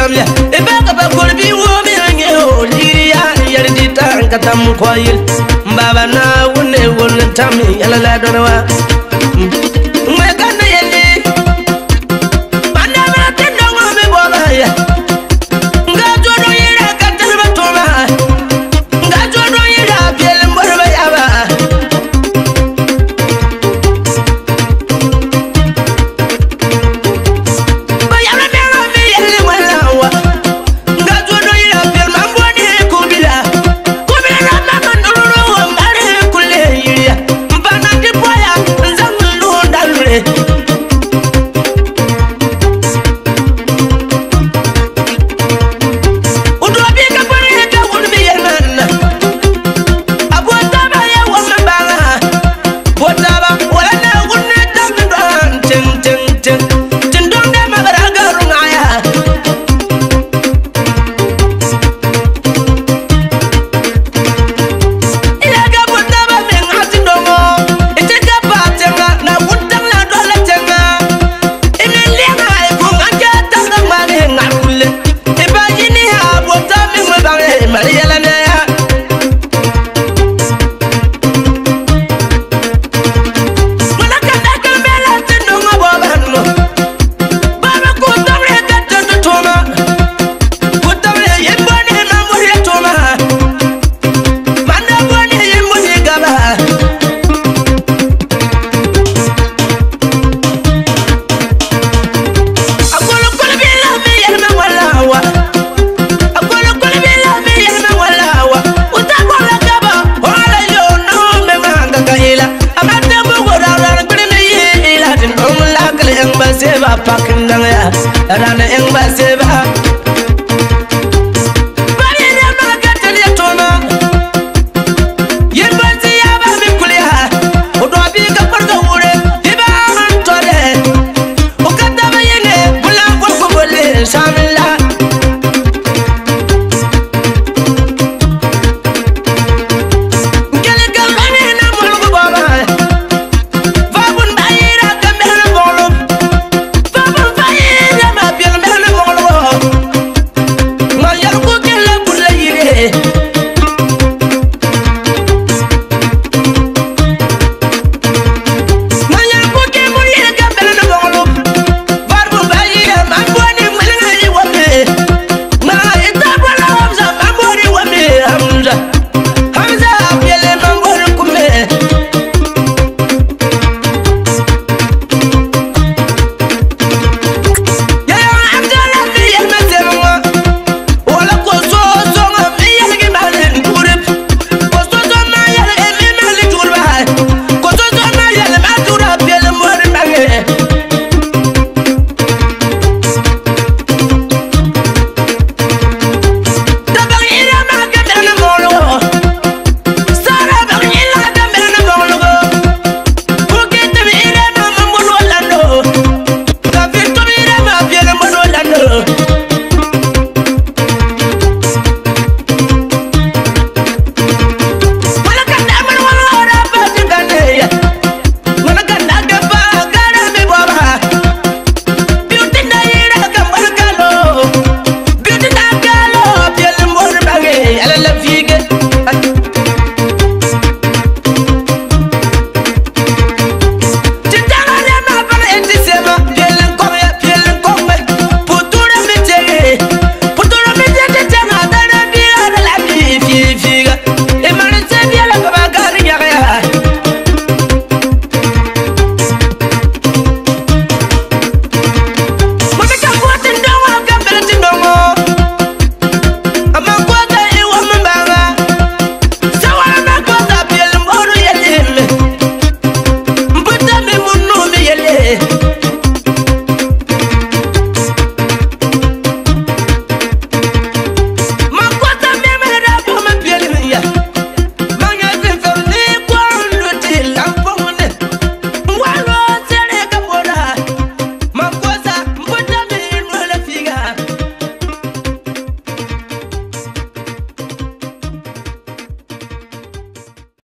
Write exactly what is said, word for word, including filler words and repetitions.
gamya e ba ka ba kolbi wo mi nge o liya yar di tan ka tam koyil baba na wone won tam yala la donwa me kan yele bana ma tin no me bo ba ya nga jodo yira ka tan ba to ma nga jodo yira biel mbor ba ya ba pakin nang ya rana eng ba se ba bari ne ma ka tele tona yemba se ya ba mi kuliya o do bi ka parga wure di ba man tole o ka ta ba yene bula ko ko bole samila Lando